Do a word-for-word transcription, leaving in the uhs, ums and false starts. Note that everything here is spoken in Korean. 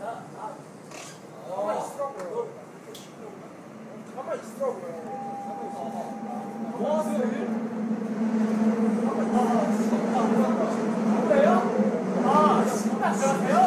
가만히 있으라고요. 가만히 있으라고요. 뭐 하세요? 그래요? 아, 진짜 그러세요?